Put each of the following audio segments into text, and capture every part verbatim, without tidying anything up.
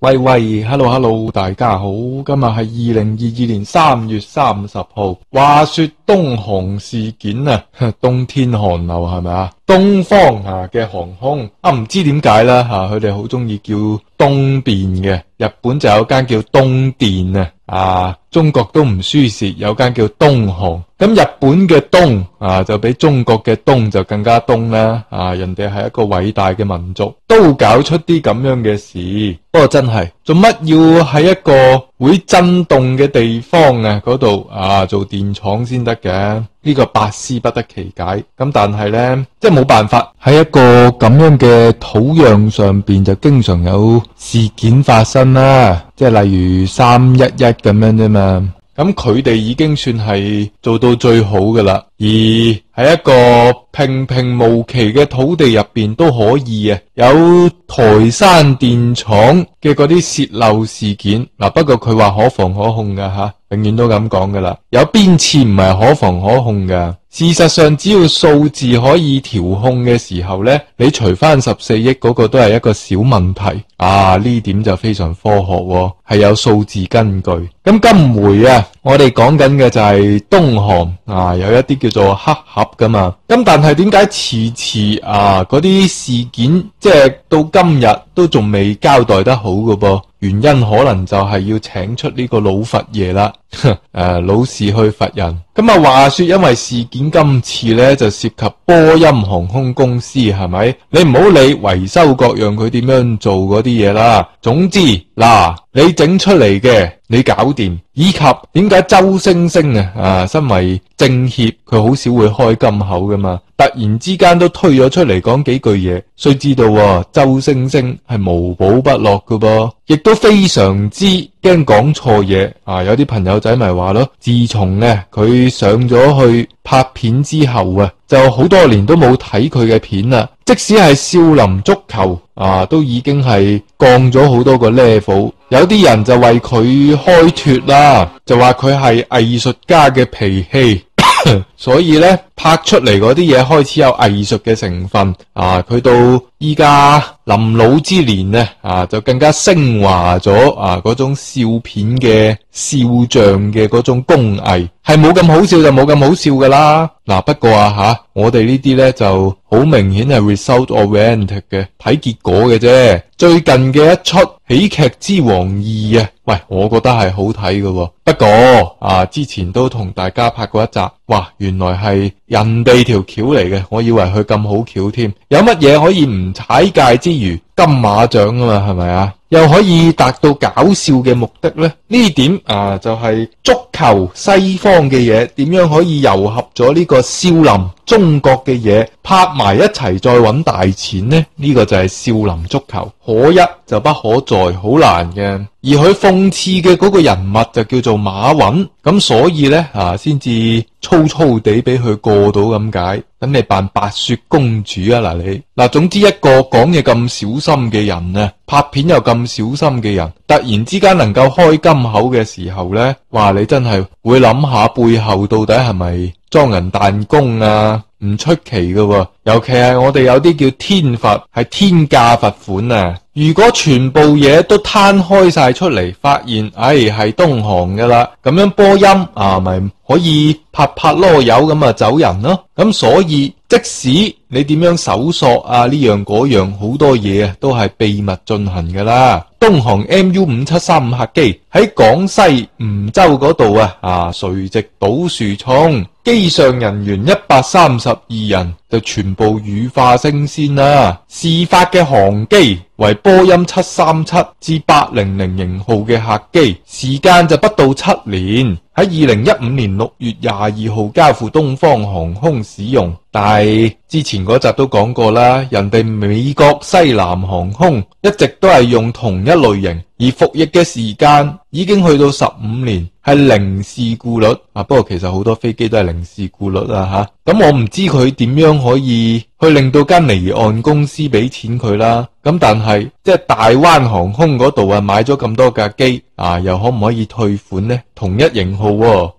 喂喂 ，hello hello，大家好，今日係二零二二年三月三十號。話說東航事件啊，冬天寒流係咪啊？東方啊嘅航空啊，唔知點解啦吓，佢哋好中意叫東電嘅，日本就有間叫東電啊，啊，中國都唔輸蝕，有間叫東航。咁日本嘅東啊，就比中國嘅東就更加東啦，啊，人哋係一個偉大嘅民族，都搞出啲咁樣嘅事。不過真係做乜要喺一個會震動嘅地方啊嗰度啊做電廠先得嘅？呢個百思不得其解。咁但係呢，即係冇辦法，喺一個咁樣嘅土壤上邊就經常有事件發生啦，即係例如三一一咁樣啫嘛。咁佢哋已經算係做到最好噶啦，而喺一個平平無奇嘅土地入邊都可以啊，有台山電廠嘅嗰啲洩漏事件嗱，不過佢話可防可控噶吓，永遠都咁講噶啦，有邊次唔係可防可控噶？事實上，只要數字可以調控嘅時候呢，你除翻十四億嗰個都係一個小問題啊！呢點就非常科學喎，係有數字根據。咁今回啊，我哋講緊嘅就係東航啊，有一啲叫做黑盒噶嘛。咁但係點解遲遲啊嗰啲事件即係到今日都仲未交代得好㗎噃？原因可能就係要請出呢個老佛爺啦，誒、啊，老是去佛人。咁啊，話說因為事件今次呢就涉及波音航空公司，係咪？你唔好理維修各樣佢點樣做嗰啲嘢啦。總之嗱，你整出嚟嘅你搞掂，以及點解周星星啊啊，身為政協佢好少會開金口噶嘛，突然之間都推咗出嚟講幾句嘢，須知道啊，周星星係無寶不落噶噃，亦都非常之驚講錯嘢啊！有啲朋友仔咪話咯，自從呢佢上咗去拍片之後啊，就好多年都冇睇佢嘅片啦。即使係少林足球啊，都已經係降咗好多個 level。有啲人就為佢開脫啦，就話佢係藝術家嘅脾氣。所以咧，拍出嚟嗰啲嘢開始有藝術嘅成分啊！佢到依家臨老之年呢，啊，就更加升華咗啊嗰種笑片嘅笑匠嘅嗰種工藝，係冇咁好笑就冇咁好笑噶啦。嗱、啊，不過啊吓，我哋呢啲咧就好明顯係 result oriented 嘅，睇結果嘅啫。最近嘅一出《喜劇之王二》啊，喂，我覺得係好睇嘅喎。不過啊，之前都同大家拍過一集，哇，原來係人哋條橋嚟嘅，我以為佢咁好橋添。有乜嘢可以唔踩界之餘金馬獎啊嘛，係咪啊？又可以達到搞笑嘅目的呢？呢點啊就係、是、足球西方嘅嘢點樣可以糅合咗呢個少林中國嘅嘢拍埋一齊再揾大錢呢？呢、這個就係少林足球，可一就不可再，好難嘅。而佢諷刺嘅嗰個人物就叫做馬雲，咁所以呢，啊先至粗粗地俾佢過到咁解。等你扮白雪公主啊嗱你嗱，總之一個講嘢咁小心嘅人啊，拍片又咁小心嘅人，突然之間能夠開金口嘅時候呢，哇！你真係會諗下背後到底係咪裝人彈弓啊？唔出奇㗎喎，尤其係我哋有啲叫天罰，係天價罰款啊！如果全部嘢都攤開晒出嚟，發現唉係東航㗎啦，咁樣波音啊咪可以拍拍囉柚咁啊走人咯。咁所以即使你點樣搜索啊呢樣嗰樣，好多嘢啊都係秘密進行㗎啦。東航 M U 五七三五客機喺廣西梧州嗰度啊，啊垂直倒樹衝，機上人員一百三十二人就全部羽化升仙啦。事發嘅航機為波音七三七至八零零型號嘅客機，時間就不到七年，喺二零一五年六月廿二號交付東方航空使用。但係之前嗰集都講過啦，人哋美國西南航空一直都係用同一類型，而服役嘅時間已經去到十五年，係零事故率啊。不過其實好多飛機都係零事故率啊吓。咁我唔知佢點樣可以去令到間離岸公司俾錢佢啦。咁但係即係大灣航空嗰度啊，買咗咁多架機啊，又可唔可以退款呢？同一型號喎。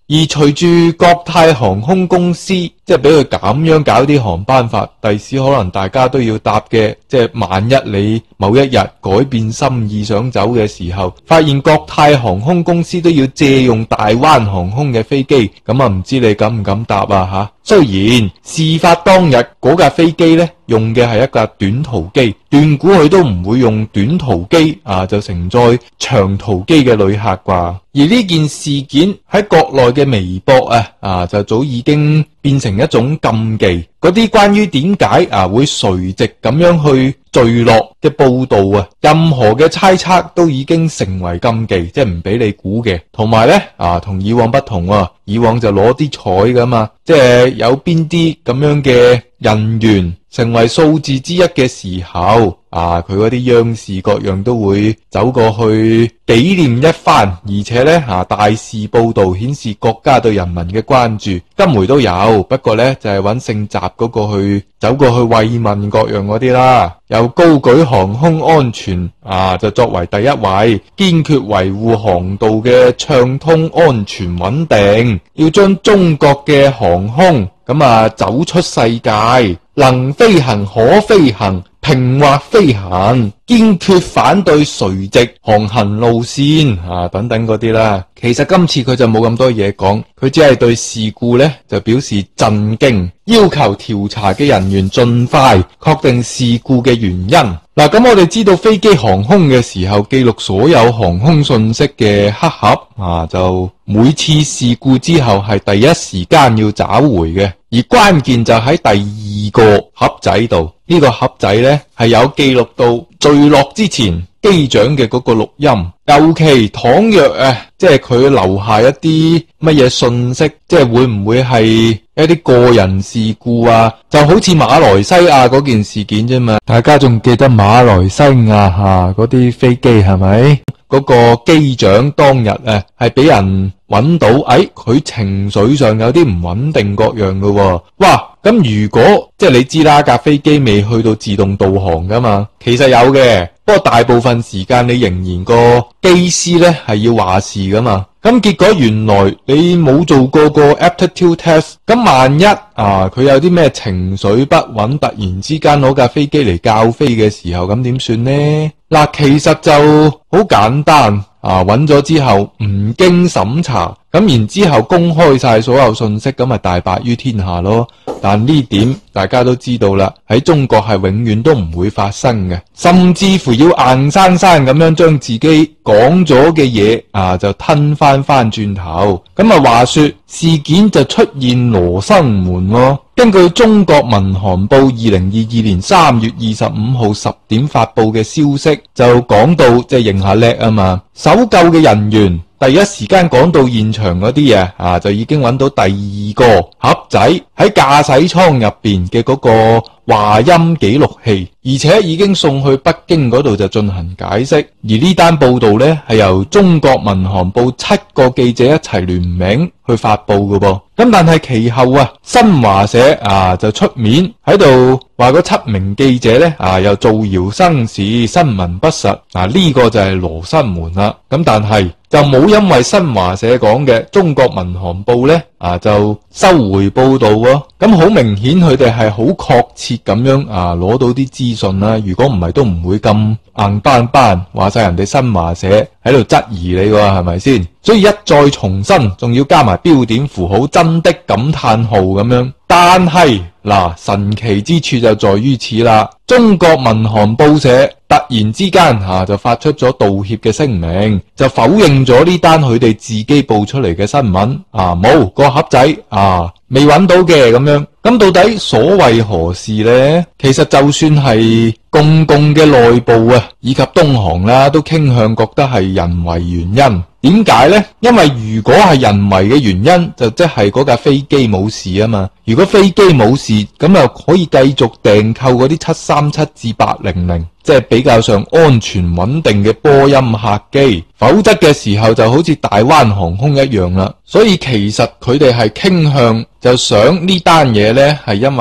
而隨住國泰航空公司即係俾佢咁樣搞啲航班法，第時可能大家都要搭嘅，即係萬一你某一日改變心意想走嘅時候，發現國泰航空公司都要借用大灣航空嘅飛機，咁啊唔知你敢唔敢搭啊吓？雖然事發當日嗰架飛機呢，用嘅係一架短途機，斷估佢都唔會用短途機啊就承載長途機嘅旅客啩。而呢件事件喺國內嘅微博啊啊就早已經變成一種禁忌，嗰啲關於點解啊會垂直咁樣去墜落嘅報道啊，任何嘅猜測都已經成為禁忌，即係唔俾你估嘅。同埋呢，啊，同以往不同啊，以往就攞啲彩噶嘛，即係有邊啲咁樣嘅人員成為數字之一嘅時候，啊，佢嗰啲央視各樣都會走過去紀念一番，而且呢，啊，大肆報道顯示國家對人民嘅關注。今回都有，不過呢，就係揾姓習嗰個去走過去慰問各樣嗰啲啦。又高舉航空安全啊，就作為第一位，堅決維護航道嘅暢通安全穩定，要將中國嘅航空咁啊走出世界，能飛行可飛行，平滑飛行，堅決反對垂直航行路線啊等等嗰啲啦。其實今次佢就冇咁多嘢講，佢只係對事故呢就表示震驚，要求調查嘅人員盡快確定事故嘅原因。嗱，咁我哋知道飛機航空嘅時候記錄所有航空信息嘅黑盒啊，就每次事故之後係第一時間要找回嘅，而關鍵就喺第二個盒仔度。呢個盒仔呢係有記錄到墜落之前機長嘅嗰個錄音，尤其倘若誒，即係佢留下一啲乜嘢信息，即係會唔會係一啲個人事故啊？就好似馬來西亞嗰件事件啫嘛，大家仲記得馬來西亞吓嗰啲飛機係咪？嗰個機長當日誒係俾人揾到，誒佢情緒上有啲唔穩定各樣嘅喎。哇！咁如果即係你知啦，架飛機未去到自動導航噶嘛，其實有嘅，不過大部分時間你仍然個機師呢係要話事噶嘛。咁結果原來你冇做過個 aptitude test，咁萬一啊佢有啲咩情緒不穩，突然之間攞架飛機嚟教飛嘅時候，咁點算呢？嗱，其實就好簡單啊，揾咗之後唔經審查，咁然之後公開晒所有信息，咁咪大白於天下咯。但呢點大家都知道啦，喺中國係永遠都唔會發生嘅，甚至乎要硬生生咁樣將自己講咗嘅嘢啊就吞翻翻轉頭。咁啊話說事件就出現羅生門咯。根據中國民航報二零二二年三月二十五號十點發佈嘅消息，就講到即係認下叻啊嘛，搜救嘅人員第一時間趕到現場嗰啲嘢啊，就已經揾到第二個盒仔喺駕駛艙入邊嘅嗰個話音記錄器，而且已經送去北京嗰度就進行解釋。而呢單報道呢，係由中國民航報七個記者一齊聯名去發佈嘅噃。咁但係其後啊，新華社啊就出面喺度話嗰七名記者呢啊又造謠生事，新聞不實。嗱，呢個就係羅生門啦。咁但係就冇因為新華社講嘅中國民航報呢啊就收回報道喎。咁好明顯佢哋係好確切咁樣啊攞到啲資訊啦。如果唔係都唔會咁硬斑斑話晒人哋新華社喺度質疑你喎，係咪先？所以一再重申，仲要加埋標點符號，真的感嘆號咁樣。但係嗱，神奇之處就在於此啦。中國民航報社突然之間吓、啊、就發出咗道歉嘅聲明，就否認咗呢單佢哋自己報出嚟嘅新聞啊，冇個盒仔啊未揾到嘅咁樣。咁到底所謂何事呢？其實就算係公共嘅內部啊，以及東航啦，都傾向覺得係人為原因。點解呢？因為如果係人為嘅原因，就即係嗰架飛機冇事啊嘛。如果飛機冇事，咁又可以繼續訂購嗰啲七三七至八零零，即係比較上安全穩定嘅波音客機。否則嘅時候就好似大灣航空一樣啦。所以其實佢哋係傾向就想呢單嘢呢係因為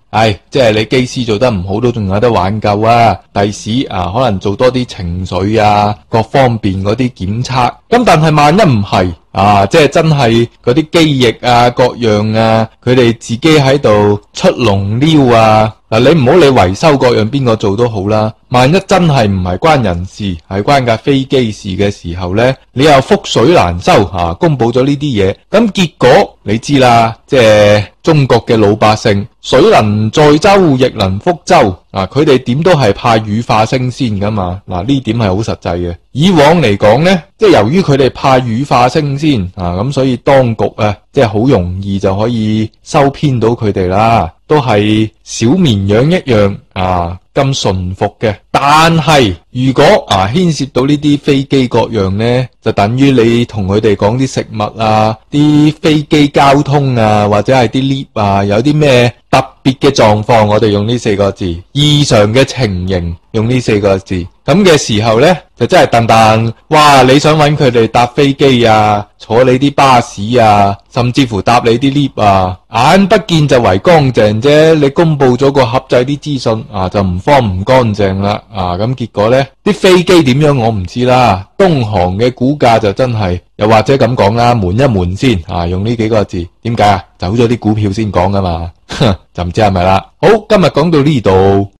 係即係你機師做得唔好都仲有得挽救啊。第時啊，可能做多啲情緒啊，各方面嗰啲檢測。咁但係萬一唔係啊，即係真係嗰啲機翼啊各樣啊，佢哋自己喺度出籠撩啊。嗱，你唔好理維修各樣邊個做都好啦。萬一真係唔係關人事，係關架飛機事嘅時候呢，你又覆水難收啊！公布咗呢啲嘢，咁結果你知啦，即係中國嘅老百姓，水能載舟，亦能覆舟啊！佢哋點都係怕羽化升仙噶嘛。嗱，呢點係好實際嘅。以往嚟講呢，即係由於佢哋怕羽化升仙啊，咁所以當局啊，即係好容易就可以收編到佢哋啦。都係小綿羊一樣啊，咁馴服嘅。但係如果啊牽涉到呢啲飛機各樣呢，就等於你同佢哋講啲食物啊、啲飛機交通啊，或者係啲 lift 啊，有啲咩特別嘅狀況，我哋用呢四個字，異常嘅情形用呢四個字。咁嘅時候呢，就真係噔噔，哇！你想揾佢哋搭飛機啊，坐你啲巴士啊，甚至乎搭你啲 lift 啊，眼不見就為乾淨啫。你公布咗個盒仔啲資訊啊，就唔慌唔乾淨啦。啊，咁結果呢，啲飛機點樣我唔知啦。東航嘅股價就真係，又或者咁講啦，瞞一瞞先啊，用呢幾個字，點解啊？走咗啲股票先講噶嘛，就唔知係咪啦。好，今日講到呢度。